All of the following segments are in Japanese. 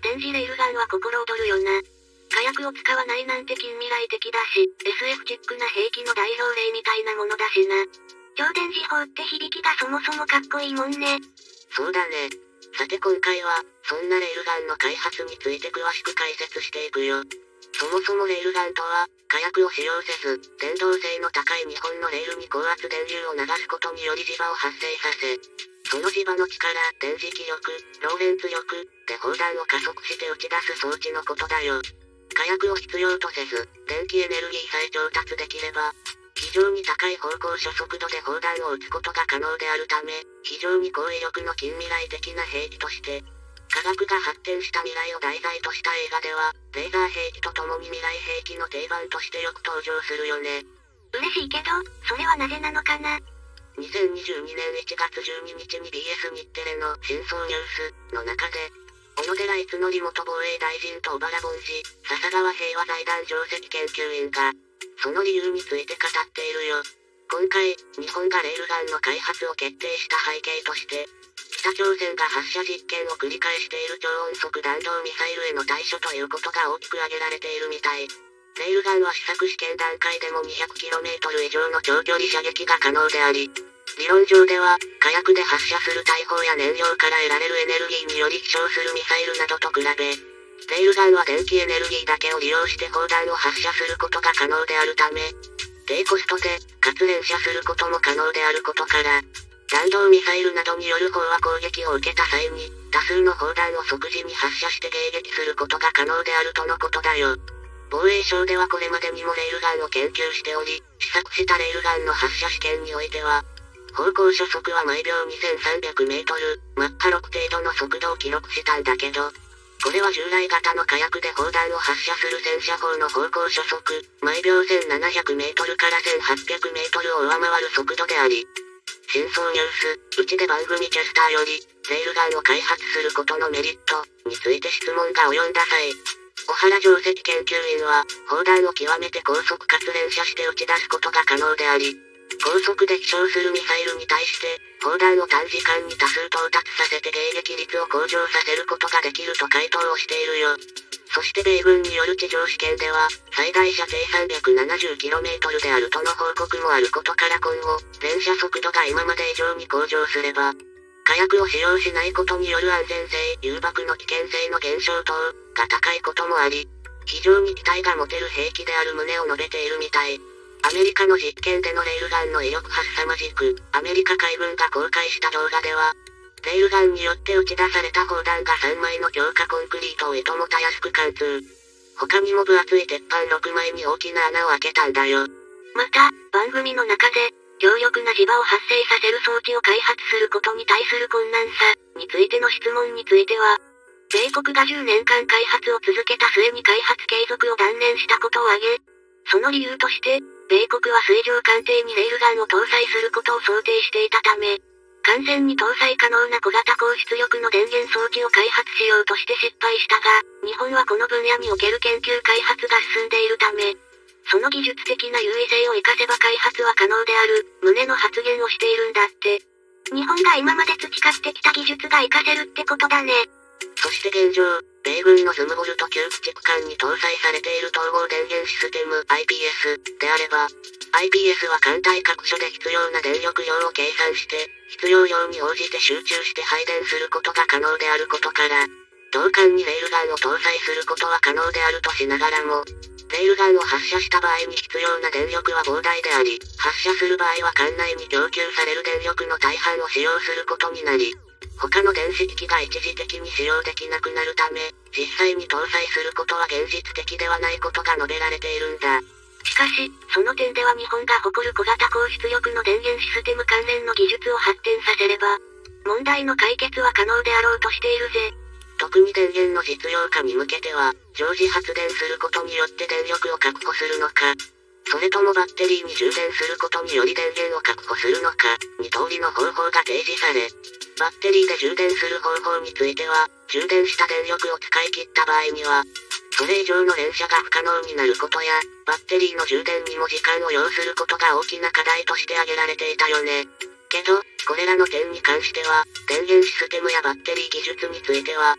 電磁レールガンは心躍るよな。火薬を使わないなんて近未来的だし、SF チックな兵器の代表例みたいなものだしな。超電磁砲って響きがそもそもかっこいいもんね。 そうだね。さて今回は、そんなレールガンの開発について詳しく解説していくよ。そもそもレールガンとは、火薬を使用せず、伝導性の高い2本のレールに高圧電流を流すことにより磁場を発生させ、その磁場の力、電磁気力、ローレンツ力で砲弾を加速して打ち出す装置のことだよ。火薬を必要とせず、電気エネルギーさえ調達できれば、非常に高い方向初速度で砲弾を撃つことが可能であるため、非常に高威力の近未来的な兵器として、科学が発展した未来を題材とした映画では、レーザー兵器と共に未来兵器の定番としてよく登場するよね。 嬉しいけど、それはなぜなのかな。 2022年1月12日に BS 日テレの真相ニュースの中で、小野寺逸則元防衛大臣と小原凡司、笹川平和財団上席研究員が、その理由について語っているよ。今回、日本がレールガンの開発を決定した背景として、北朝鮮が発射実験を繰り返している超音速弾道ミサイルへの対処ということが大きく挙げられているみたい。レールガンは試作試験段階でも 200km 以上の長距離射撃が可能であり、理論上では、火薬で発射する大砲や燃料から得られるエネルギーにより飛翔するミサイルなどと比べ、レールガンは電気エネルギーだけを利用して砲弾を発射することが可能であるため、低コストで、かつ連射することも可能であることから、弾道ミサイルなどによる砲は攻撃を受けた際に、多数の砲弾を即時に発射して迎撃することが可能であるとのことだよ。防衛省ではこれまでにもレールガンを研究しており、試作したレールガンの発射試験においては、方向初速は毎秒2300メートル、マッハ6程度の速度を記録したんだけど、これは従来型の火薬で砲弾を発射する戦車砲の方向初速、毎秒1700メートルから1800メートルを上回る速度であり、真相ニュース、うちで番組キャスターより、レールガンを開発することのメリットについて質問が及んだ際、小原上席研究員は、砲弾を極めて高速かつ連射して打ち出すことが可能であり、高速で飛翔するミサイルに対して、砲弾を短時間に多数到達させて迎撃率を向上させることができると回答をしているよ。そして米軍による地上試験では、最大射程 370km であるとの報告もあることから今後、連射速度が今まで以上に向上すれば、火薬を使用しないことによる安全性、誘爆の危険性の減少等が高いこともあり、非常に期待が持てる兵器である旨を述べているみたい。アメリカの実験でのレールガンの威力は凄まじく、アメリカ海軍が公開した動画では、レールガンによって打ち出された砲弾が3枚の強化コンクリートをいともたやすく貫通。他にも分厚い鉄板6枚に大きな穴を開けたんだよ。 また、番組の中で、強力な磁場を発生させる装置を開発することに対する困難さについての質問については、米国が10年間開発を続けた末に開発継続を断念したことを挙げ、その理由として、米国は水上艦艇にレールガンを搭載することを想定していたため、艦船に搭載可能な小型高出力の電源装置を開発しようとして失敗したが、日本はこの分野における研究開発が進んでいるため、その技術的な優位性を活かせば開発は可能である、旨の発言をしているんだって。日本が今まで培ってきた技術が活かせるってことだね。 そして現状、米軍のズムボルト級駆逐艦に搭載されている統合電源システム IPS であれば、IPS は艦隊各所で必要な電力量を計算して、必要量に応じて集中して配電することが可能であることから、同艦にレールガンを搭載することは可能であるとしながらも、レールガンを発射した場合に必要な電力は膨大であり、発射する場合は艦内に供給される電力の大半を使用することになり、他の電子機器が一時的に使用できなくなるため、実際に搭載することは現実的ではないことが述べられているんだ。 しかし、その点では日本が誇る小型高出力の電源システム関連の技術を発展させれば、問題の解決は可能であろうとしているぜ。 特に電源の実用化に向けては、常時発電することによって電力を確保するのか、それともバッテリーに充電することにより電源を確保するのか、2通りの方法が提示され、バッテリーで充電する方法については、充電した電力を使い切った場合には、それ以上の連射が不可能になることや、バッテリーの充電にも時間を要することが大きな課題として挙げられていたよね。けど、これらの点に関しては、電源システムやバッテリー技術については、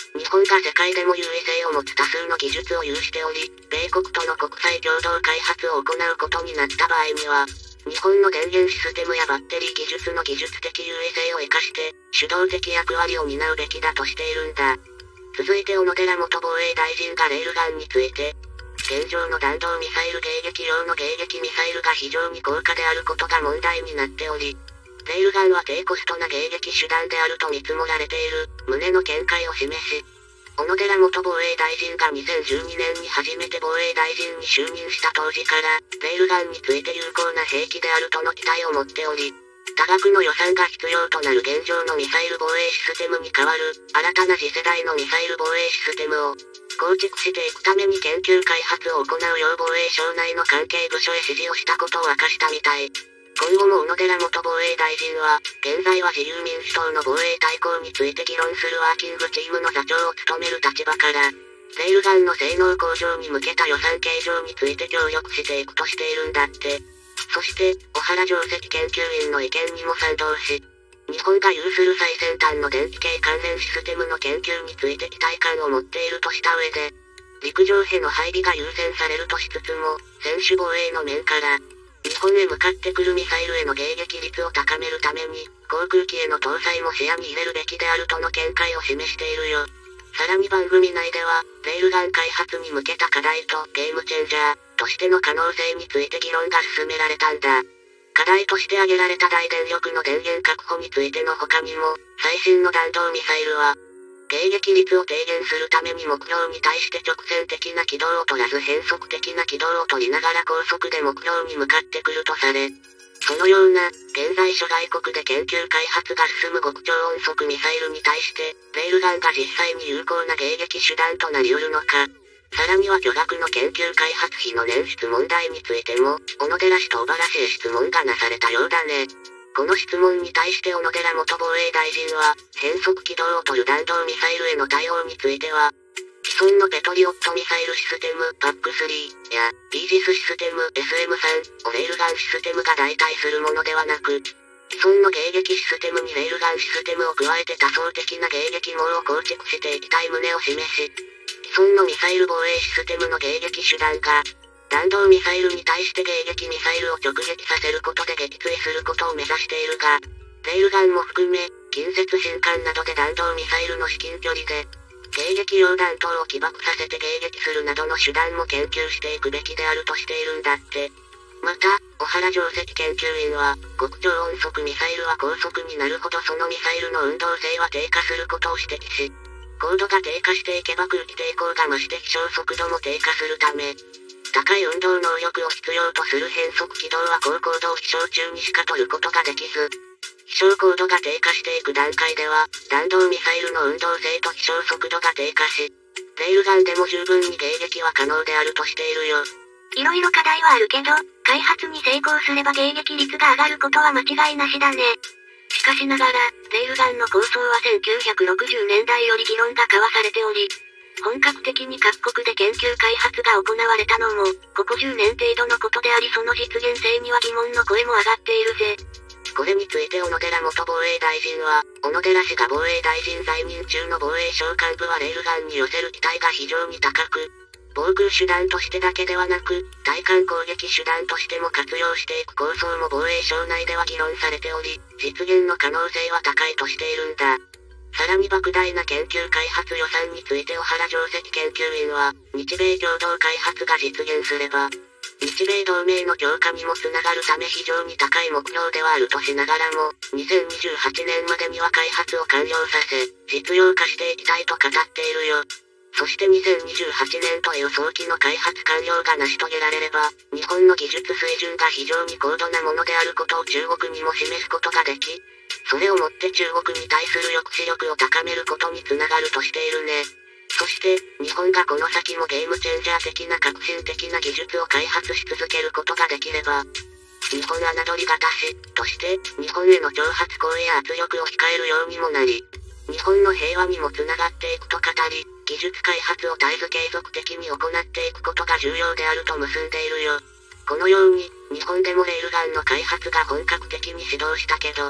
日本が世界でも優位性を持つ多数の技術を有しており、米国との国際共同開発を行うことになった場合には、日本の電源システムやバッテリー技術の技術的優位性を活かして、主導的役割を担うべきだとしているんだ。続いて小野寺元防衛大臣がレールガンについて、現状の弾道ミサイル迎撃用の迎撃ミサイルが非常に高価であることが問題になっており、レールガンは低コストな迎撃手段であると見積もられている、旨の見解を示し、小野寺元防衛大臣が2012年に初めて防衛大臣に就任した当時から、レールガンについて有効な兵器であるとの期待を持っており、多額の予算が必要となる現状のミサイル防衛システムに代わる、新たな次世代のミサイル防衛システムを、構築していくために研究開発を行うよう防衛省内の関係部署へ指示をしたことを明かしたみたい。今後も小野寺元防衛大臣は、現在は自由民主党の防衛大綱について議論するワーキングチームの座長を務める立場から、レールガンの性能向上に向けた予算計上について協力していくとしているんだって。そして、小原上席研究員の意見にも賛同し、日本が有する最先端の電気系関連システムの研究について期待感を持っているとした上で、陸上への配備が優先されるとしつつも、専守防衛の面から、日本へ向かってくるミサイルへの迎撃率を高めるために、航空機への搭載も視野に入れるべきであるとの見解を示しているよ。さらに番組内では、レールガン開発に向けた課題とゲームチェンジャーとしての可能性について議論が進められたんだ。課題として挙げられた大電力の電源確保についての他にも、最新の弾道ミサイルは、迎撃率を低減するために目標に対して直線的な軌道を取らず変則的な軌道を取りながら高速で目標に向かってくるとされ、そのような、現在諸外国で研究開発が進む極超音速ミサイルに対して、レールガンが実際に有効な迎撃手段となり得るのか。さらには巨額の研究開発費の捻出問題についても、小野寺氏と小原氏へ質問がなされたようだね。この質問に対して小野寺元防衛大臣は、変則軌道を取る弾道ミサイルへの対応については、既存のペトリオットミサイルシステム PAC-3 や、イージスシステム SM-3 をレールガンシステムが代替するものではなく、既存の迎撃システムにレールガンシステムを加えて多層的な迎撃網を構築していきたい旨を示し、既存のミサイル防衛システムの迎撃手段が、弾道ミサイルに対して迎撃ミサイルを直撃させることで撃墜することを目指しているが、レールガンも含め、近接新艦などで弾道ミサイルの至近距離で、迎撃用弾頭を起爆させて迎撃するなどの手段も研究していくべきであるとしているんだって。また、小原上席研究員は、極超音速ミサイルは高速になるほどそのミサイルの運動性は低下することを指摘し、高度が低下していけば空気抵抗が増して飛翔速度も低下するため、高い運動能力を必要とする変速軌道は高高度を飛翔中にしか取ることができず、飛翔高度が低下していく段階では、弾道ミサイルの運動性と飛翔速度が低下し、レールガンでも十分に迎撃は可能であるとしているよ。 いろいろ課題はあるけど、開発に成功すれば迎撃率が上がることは間違いなしだね。しかしながら、レールガンの構想は1960年代より議論が交わされており、本格的に各国で研究開発が行われたのも、ここ10年程度のことでありその実現性には疑問の声も上がっているぜ。 これについて小野寺元防衛大臣は、小野寺氏が防衛大臣在任中の防衛省幹部はレールガンに寄せる期待が非常に高く、防空手段としてだけではなく、対艦攻撃手段としても活用していく構想も防衛省内では議論されており、実現の可能性は高いとしているんだ。さらに莫大な研究開発予算について小原上席研究員は、日米共同開発が実現すれば、日米同盟の強化にもつながるため非常に高い目標ではあるとしながらも、2028年までには開発を完了させ、実用化していきたいと語っているよ。そして2028年という早期の開発完了が成し遂げられれば、日本の技術水準が非常に高度なものであることを中国にも示すことができ、それをもって中国に対する抑止力を高めることにつながるとしているね。そして、日本がこの先もゲームチェンジャー的な革新的な技術を開発し続けることができれば、日本侮りがたし、として、日本への挑発行為や圧力を控えるようにもなり、日本の平和にもつながっていくと語り、技術開発を絶えず継続的に行っていくことが重要であると結んでいるよ。このように、日本でもレールガンの開発が本格的に始動したけど、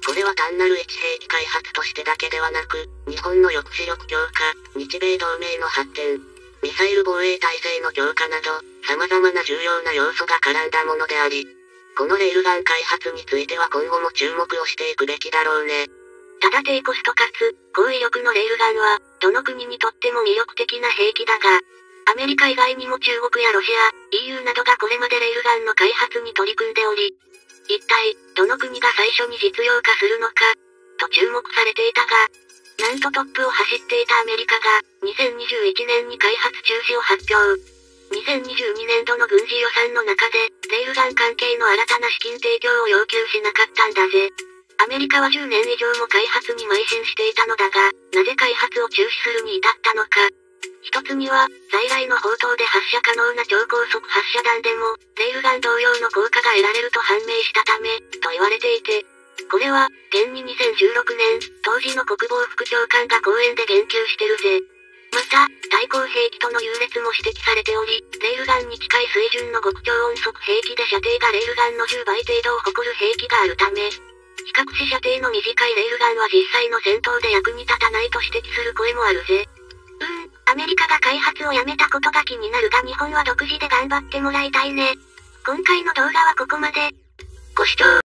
これは単なる一兵器開発としてだけではなく、日本の抑止力強化、日米同盟の発展、ミサイル防衛体制の強化など、様々な重要な要素が絡んだものであり、このレールガン開発については今後も注目をしていくべきだろうね。 ただ低コストかつ、高威力のレールガンは、どの国にとっても魅力的な兵器だが、アメリカ以外にも中国やロシア、EU などがこれまでレールガンの開発に取り組んでおり、一体、どの国が最初に実用化するのか、と注目されていたが、なんとトップを走っていたアメリカが、2021年に開発中止を発表。2022年度の軍事予算の中で、レールガン関係の新たな資金提供を要求しなかったんだぜ。アメリカは10年以上も開発に邁進していたのだが、なぜ開発を中止するに至ったのか。一つには、在来の砲塔で発射可能な超高速発射弾でも、レールガン同様の効果が得られると判明したため、と言われていて、これは、現に2016年、当時の国防副長官が講演で言及してるぜ。また、対空兵器との優劣も指摘されており、レールガンに近い水準の極超音速兵器で射程がレールガンの10倍程度を誇る兵器があるため、比較し射程の短いレールガンは実際の戦闘で役に立たないと指摘する声もあるぜ。アメリカが開発をやめたことが気になるが日本は独自で頑張ってもらいたいね。今回の動画はここまで。ご視聴